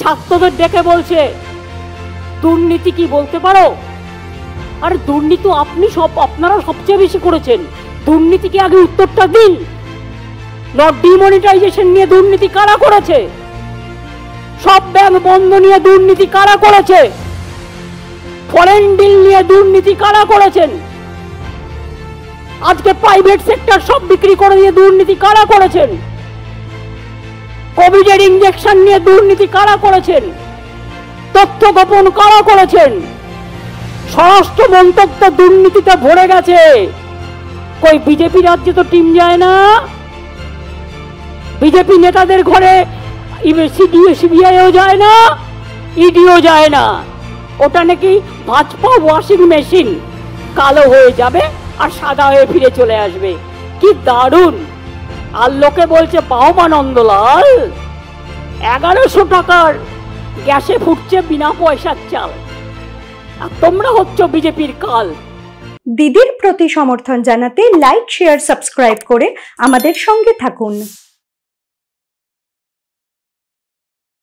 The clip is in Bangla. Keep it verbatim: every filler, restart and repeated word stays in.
ছাত্রদের ডেকে বলছে দুর্নীতি কি বলতে পারো? আর দুর্নীতি আপনি সব আপনারা সবচেয়ে বেশি করেছেন, দুর্নীতিকে আগে উত্তরটা দিন। নট ডিমনিটাইজেশন নিয়ে দুর্নীতি কারা করেছে? সব ব্যাংক বন্ধ নিয়ে দুর্নীতি কারা করেছে? ফরেন ডিল নিয়ে দুর্নীতি কারা করেছেন? আজকে প্রাইভেট সেক্টর সব বিক্রি করে দিয়ে দুর্নীতি কারা করেছেন? কোভিডের ইনজেকশন নিয়ে দুর্নীতি কারা করেছেন? তথ্য গোপন কারা করেছেন? স্বরাষ্ট্র মন্ত্রক তো দুর্নীতিতে ভরে গেছে। কই বিজেপি রাজ্যে তো টিম যায় না, বিজেপি নেতাদের ঘরে সিবিআইও যায় না, ইডিও যায় না। ওটা নাকি ভাজপা ওয়াশিং মেশিন, কালো হয়ে যাবে আর সাদা হয়ে ফিরে চলে আসবে। কি দারুণ! আর লোকে বলছে বাহবা নন্দলাল, এগারোশো টাকার গ্যাসে ফুটছে বিনা পয়সার চাল, আর তোমরা হচ্ছ বিজেপির কাল। দিদির প্রতি সমর্থন জানাতে লাইক, শেয়ার, সাবস্ক্রাইব করে আমাদের সঙ্গে থাকুন।